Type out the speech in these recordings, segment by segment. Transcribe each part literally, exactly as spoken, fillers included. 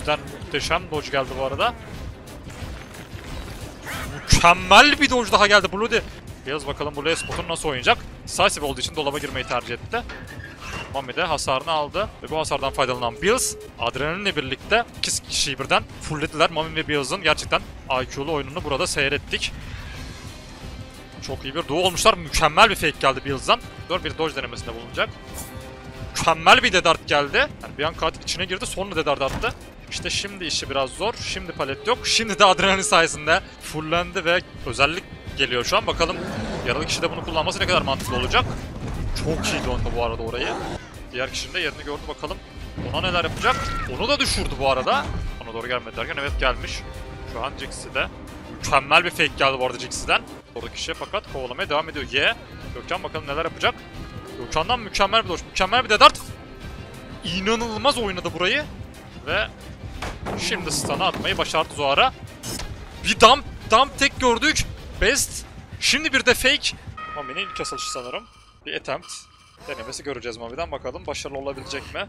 Dodge'den muhteşem dodge geldi bu arada. Mükemmel bir dodge daha geldi Bloody. Biraz bakalım Bloody spotunu nasıl oynayacak. Decisive olduğu için dolaba girmeyi tercih etti. Mami de hasarını aldı ve bu hasardan faydalanan Bills adrenalinle birlikte iki kişiyi birden fulllediler. Mami ve Bills'ın gerçekten I Q'lu oyununu burada seyrettik. Çok iyi bir duo olmuşlar. Mükemmel bir fake geldi Bills'dan. Dört bir dodge denemesinde bulunacak. Mükemmel bir dedart geldi. Yani bir an katil içine girdi, sonra dedart attı. İşte şimdi işi biraz zor. Şimdi palet yok. Şimdi de adrenalin sayesinde fullendi ve özellik geliyor şu an. Bakalım yaralı kişi de bunu kullanması ne kadar mantıklı olacak. Çok iyi döndü bu arada orayı. Diğer kişinin de yerini gördü bakalım. Ona neler yapacak? Onu da düşürdü bu arada. Ona doğru gelmedi derken evet gelmiş. Şu an Jix'i de. Mükemmel bir fake geldi bu arada Jix'den. Orada kişiye fakat kovalamaya devam ediyor. Ye. Gökhan bakalım neler yapacak. Gökhan'dan mükemmel bir doş. Mükemmel bir dedart. İnanılmaz oynadı burayı. Ve şimdi stun'ı atmayı başardı Zohar'a. Bir dump, dump tek gördük. Best. Şimdi bir de fake. Mami'nin ilk asılışı sanırım. Bir attempt denemesi göreceğiz Mami'den. Bakalım başarılı olabilecek mi?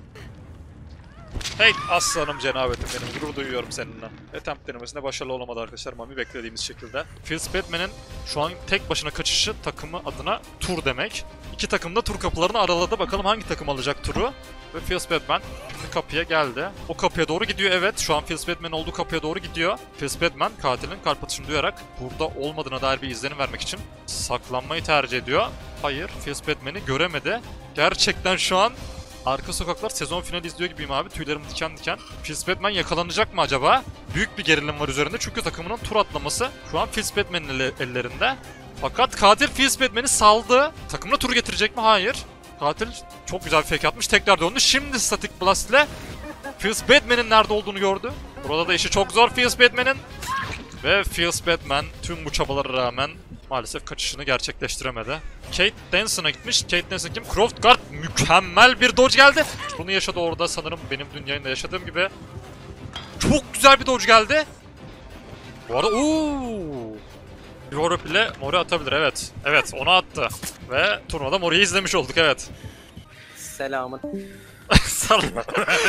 Hey aslanım cenabetim benim. Gurur duyuyorum seninle. Attempt denemesinde başarılı olamadı arkadaşlar Mami beklediğimiz şekilde. Fieldspadman'in şu an tek başına kaçışı takımı adına tur demek. İki takım da tur kapılarını araladı. Bakalım hangi takım alacak turu? Ve Fieldspadman şimdi kapıya geldi. O kapıya doğru gidiyor evet. Şu an Fieldspadman'in olduğu kapıya doğru gidiyor. Fieldspadman katilin kalp atışını duyarak burada olmadığına dair bir izlenim vermek için saklanmayı tercih ediyor. Hayır, Fieldspadman'i göremedi. Gerçekten şu an Arka Sokaklar sezon finali izliyor gibiyim abi. Tüylerim diken diken. Fieldspadman yakalanacak mı acaba? Büyük bir gerilim var üzerinde çünkü takımının tur atlaması şu an Fieldspadman'in ellerinde. Fakat katil Fieldspadman'i saldı. Takımına tur getirecek mi? Hayır. Katil çok güzel bir fake atmış. Tekrar döndü. Şimdi Static Blast ile Fieldspadman'in nerede olduğunu gördü. Burada da işi çok zor Fieldspadman'in. Ve Fieldspadman tüm bu çabalara rağmen maalesef kaçışını gerçekleştiremedi. Kate Danson'a gitmiş. Kate Danson kim? Croftguard mükemmel bir dodge geldi. Bunu yaşadı orada sanırım benim dün yayında yaşadığım gibi. Çok güzel bir dodge geldi. Bu arada ooo. Europe ile Mori atabilir evet. Evet onu attı. Ve turnuvada Mori'yi izlemiş olduk evet. Selamın. Sallama.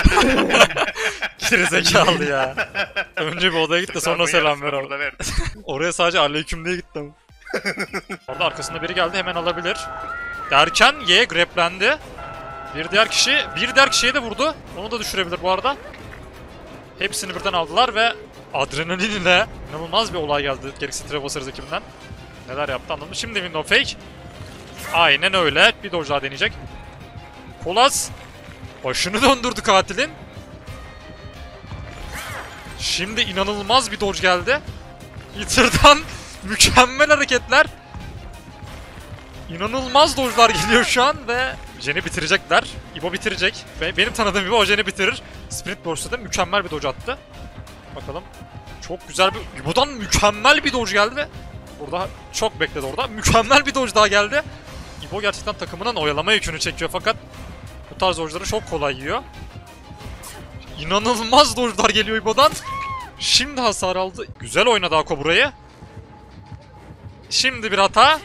Gerizekalı ya. Önce bir odaya git de sonra selam ver orada. Ver. Oraya sadece aleyküm diye gittim. Orada arkasında biri geldi hemen alabilir. Derken Y grablendi. Bir diğer kişi, bir diğer kişiye de vurdu. Onu da düşürebilir bu arada. Hepsini birden aldılar ve adrenalin ile inanılmaz bir olay geldi gereksiz Trevosers ekibinden. Neler yaptı anlamadım. Şimdi window fake. Aynen öyle. Bir dodge daha deneyecek. Kolas başını döndürdü katilin. Şimdi inanılmaz bir dodge geldi. Hitter'dan mükemmel hareketler. İnanılmaz dodge'lar geliyor şu an ve Jen'i bitirecekler. İbo bitirecek. Ve benim tanıdığım İbo o Jen'i bitirir. Sprint Burst'ta da mükemmel bir dodge attı. Bakalım. Çok güzel bir... İbo'dan mükemmel bir dodge geldi ve burada çok bekledi orada. Mükemmel bir dodge daha geldi. İbo gerçekten takımının oyalama yükünü çekiyor fakat bu tarz dodge'ları çok kolay yiyor. İnanılmaz dodge'lar geliyor İbo'dan. Şimdi hasar aldı. Güzel oynadı Ako burayı. Şimdi bir hata.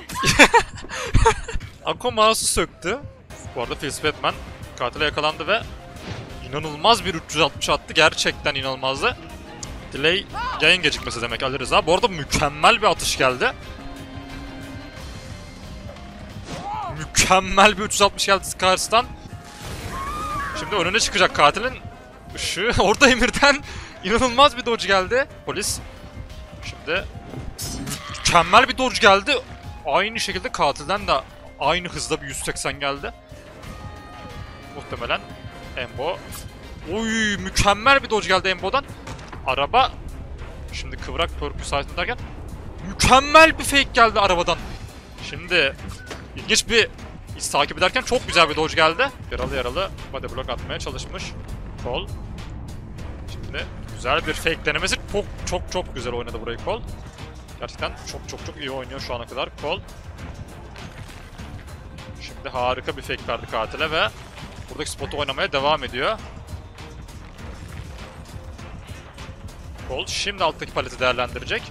Ako mouse'u söktü. Bu arada Fieldspadman katile yakalandı ve inanılmaz bir üç yüz altmış attı. Gerçekten inanılmazdı. Delay yayın gecikmesi demek Ali Rıza. Bu arada mükemmel bir atış geldi. Mükemmel bir üç yüz altmış geldi Scars'tan. Şimdi önüne çıkacak katilin ışığı. Orada Emir'den inanılmaz bir dodge geldi. Polis. Şimdi mükemmel bir dodge geldi. Aynı şekilde katilden de aynı hızda bir yüz seksen geldi. Muhtemelen Embo. Oy mükemmel bir dodge geldi Embo'dan. Araba. Şimdi kıvrak perkü sayesinde derken mükemmel bir fake geldi arabadan. Şimdi ilginç bir iz takip ederken çok güzel bir dodge geldi. Yaralı yaralı body block atmaya çalışmış. Cole. Şimdi güzel bir fake denemesi. Çok çok çok güzel oynadı burayı Cole. Gerçekten çok çok çok iyi oynuyor şu ana kadar Cole. Şimdi harika bir fake verdi katile ve buradaki spotu oynamaya devam ediyor. Cole şimdi alttaki paleti değerlendirecek.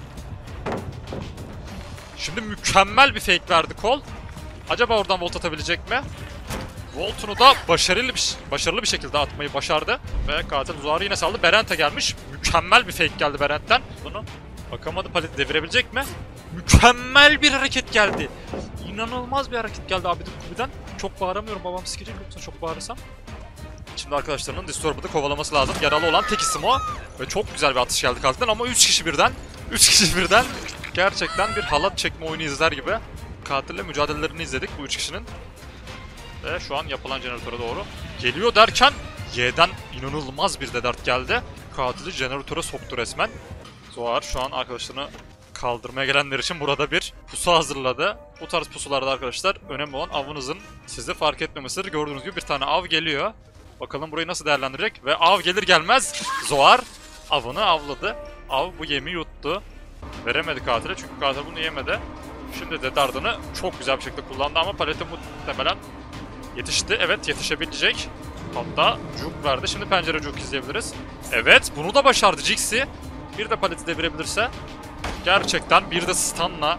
Şimdi mükemmel bir fake verdi Cole. Acaba oradan volt atabilecek mi? Volt'unu da başarılı bir, başarılı bir şekilde atmayı başardı. Ve katil Zoar'ı yine saldı. Berent'e gelmiş. Mükemmel bir fake geldi Berent'ten. Bunu bakamadı, paleti devirebilecek mi? Mükemmel bir hareket geldi. İnanılmaz bir hareket geldi Abidin Kubi'den. Çok bağıramıyorum, babam sikecek yoksa çok bağırırsam. Şimdi arkadaşlarının Disturbed'ı kovalaması lazım. Yaralı olan tek isim o. Ve çok güzel bir atış geldi katilden ama üç kişi birden. üç kişi birden gerçekten bir halat çekme oyunu izler gibi katille mücadelelerini izledik bu üç kişinin. Ve şu an yapılan jeneratöre doğru geliyor derken Y'den inanılmaz bir de dart geldi. Katili jeneratöre soktu resmen. Zoar şu an arkadaşlarını kaldırmaya gelenler için burada bir pusu hazırladı. Bu tarz pusularda arkadaşlar önemli olan avınızın sizde fark etmemesidir. Gördüğünüz gibi bir tane av geliyor. Bakalım burayı nasıl değerlendirecek ve av gelir gelmez Zoar avını avladı. Av bu yemi yuttu. Veremedi katile çünkü katil bunu yemedi. Şimdi de dardını çok güzel bir şekilde kullandı ama palete muhtemelen yetişti. Evet, yetişebilecek. Hatta juke verdi. Şimdi pencere juke izleyebiliriz. Evet, bunu da başardı Jixi. Bir de paleti devirebilirse gerçekten bir de stun'la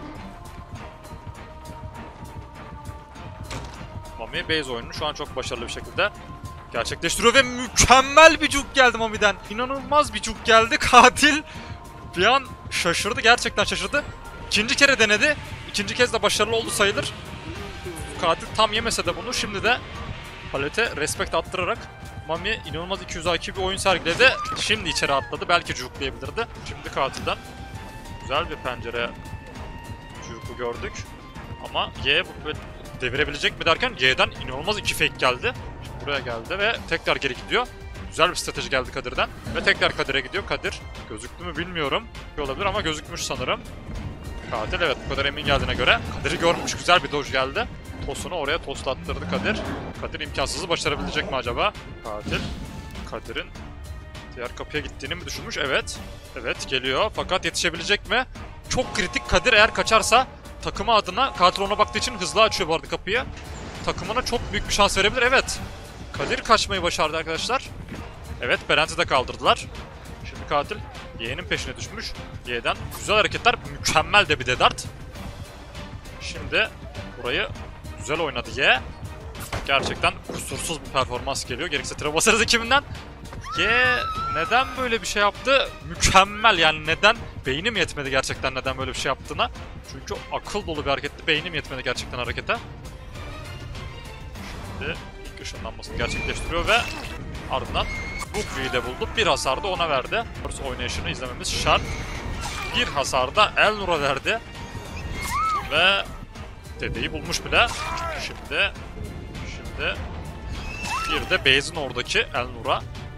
Mami base oyununu şu an çok başarılı bir şekilde gerçekleştiriyor ve mükemmel bir juke geldi Mami'den. İnanılmaz bir juke geldi. Katil bir an şaşırdı. Gerçekten şaşırdı. İkinci kere denedi. İkinci kez de başarılı oldu sayılır. Katil tam yemese de bunu şimdi de palete respect attırarak Mami inanılmaz iki yüz I Q bir oyun sergiledi. Şimdi içeri atladı. Belki juke'layabilirdi. Şimdi katilden güzel bir pencere juke'u gördük. Ama Y bu devirebilecek mi derken Y'den inanılmaz iki fake geldi. Şimdi buraya geldi ve tekrar geri gidiyor. Güzel bir strateji geldi Kadir'den. Ve tekrar Kadir'e gidiyor. Kadir gözüktü mü bilmiyorum. Olabilir ama gözükmüş sanırım. Katil evet bu kadar emin geldiğine göre. Kadir'i görmüş, güzel bir dodge geldi. Tosunu oraya toslattırdı Kadir. Kadir imkansızı başarabilecek mi acaba? Katil. Kadir'in diğer kapıya gittiğini mi düşünmüş? Evet. Evet geliyor fakat yetişebilecek mi? Çok kritik. Kadir eğer kaçarsa takımı adına, katil ona baktığı için hızlı açıyor bu arada kapıyı. Takımına çok büyük bir şans verebilir. Evet. Kadir kaçmayı başardı arkadaşlar. Evet, Berent'i de kaldırdılar. Şimdi katil Y'nin peşine düşmüş. Y'den güzel hareketler, mükemmel de bir dedart. Şimdi burayı güzel oynadı Y. Gerçekten kusursuz bir performans geliyor. Gerekirse tire basarız ekibinden. Y neden böyle bir şey yaptı? Mükemmel yani neden? Beynim yetmedi gerçekten neden böyle bir şey yaptığına. Çünkü akıl dolu bir hareketti. Beynim yetmedi gerçekten harekete. Şimdi ilk ışınlanmasını gerçekleştiriyor ve ardından Bukvi'yi de buldu. Bir hasar da ona verdi. Burası oynayışını izlememiz şart. Bir hasar da Elnur'a verdi. Ve dedeyi bulmuş bile. Şimdi şimdi bir de base'in oradaki Elnur'a.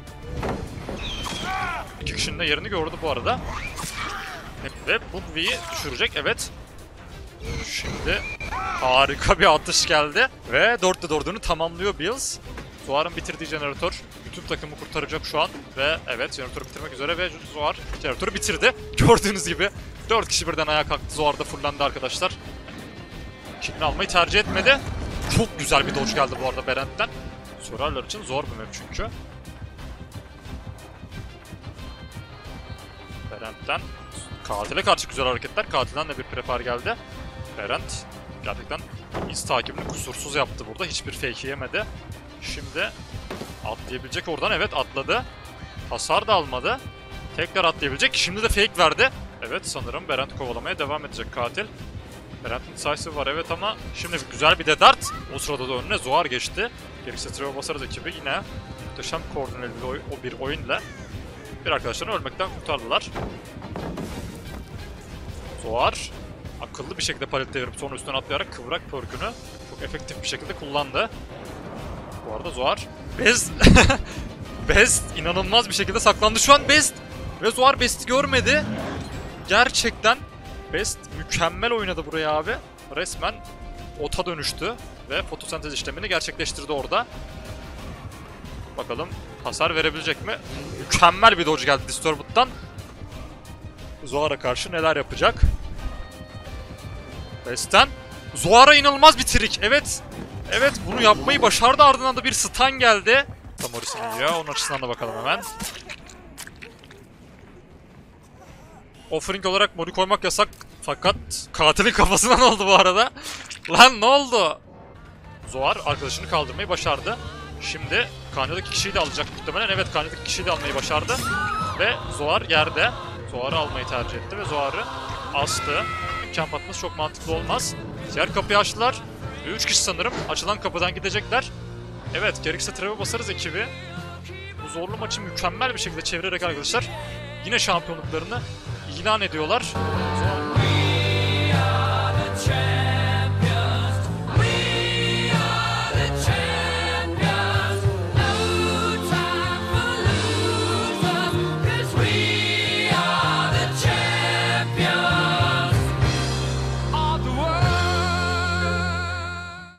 İki kişinin de yerini gördü bu arada. Ve Bukvi'yi düşürecek. Evet. Şimdi harika bir atış geldi. Ve dörtte dördünü tamamlıyor Bills. Zoar'ın bitirdiği jeneratör bütün takımı kurtaracak şu an. Ve evet jeneratörü bitirmek üzere ve Zoar jeneratörü bitirdi. Gördüğünüz gibi dört kişi birden ayağa kalktı. Zoar da fullendi arkadaşlar. Kilini almayı tercih etmedi. Çok güzel bir dodge geldi bu arada Berent'ten. Sorarlar için zor bir map çünkü. Berent'ten katile karşı güzel hareketler. Katilden de bir prepar geldi. Berent gerçekten iz takibini kusursuz yaptı burada. Hiçbir fake yemedi. Şimdi atlayabilecek oradan. Evet atladı. Hasar da almadı. Tekrar atlayabilecek. Şimdi de fake verdi. Evet sanırım Berent kovalamaya devam edecek katil. Berent'in decisive var evet ama şimdi güzel bir de dart. O sırada da önüne Zoar geçti. Gerekirse Trevor Basarız ekibi yine muhteşem koordineli bir, oy o bir oyunla bir arkadaşlarını ölmekten kurtardılar. Zoar akıllı bir şekilde palet devirip sonra üstüne atlayarak kıvrak perkünü çok efektif bir şekilde kullandı. Bu arada Zoar Best Best inanılmaz bir şekilde saklandı şu an Best ve Zoar Best'i görmedi. Gerçekten Best mükemmel oynadı buraya abi. Resmen ota dönüştü ve fotosentez işlemini gerçekleştirdi orada. Bakalım hasar verebilecek mi? Mükemmel bir dodge geldi Disturbed'dan. Zoar'a karşı neler yapacak? Best'ten Zoar'a inanılmaz bir trik. Evet. Evet bunu yapmayı başardı. Ardından da bir stun geldi. Tamoris'in geliyor. Onun açısından da bakalım hemen. Offering olarak mori koymak yasak. Fakat katilin kafasından oldu bu arada. Lan ne oldu? Zoar arkadaşını kaldırmayı başardı. Şimdi Kanya'daki kişiyi de alacak muhtemelen. Evet, Kanya'daki kişiyi de almayı başardı. Ve Zoar yerde. Zoar'ı almayı tercih etti ve Zoar'ı astı. Camp atması çok mantıklı olmaz. Diğer kapıyı açtılar. üç kişi sanırım. Açılan kapıdan gidecekler. Evet, gerekirse trap'e basarız ekibi. Bu zorlu maçı mükemmel bir şekilde çevirerek arkadaşlar yine şampiyonluklarını ilan ediyorlar.